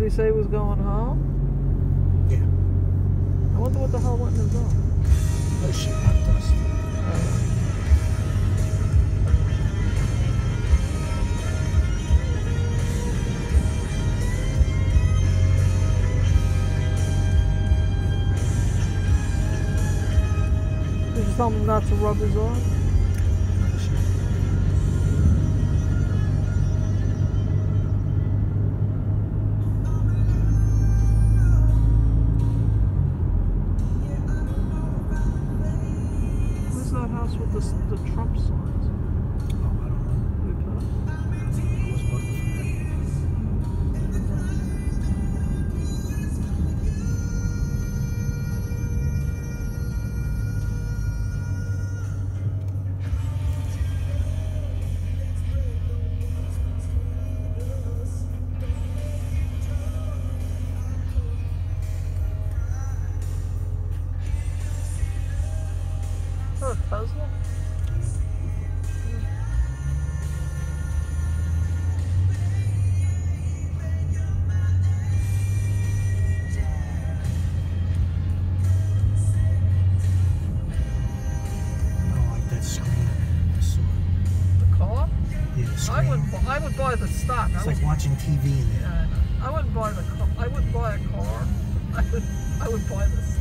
he say he was going home? Yeah. I wonder what the hell went in his arm. Oh shit, hot dust. Did you tell him not to rub his arm? Where's that house with the Trump signs? Oh, I don't know. We passed? I was looking for that. Oh, a Tesla? I would buy the stock. It's like watching TV in there. Yeah, I wouldn't buy the car. I wouldn't buy a car. I would buy the stock.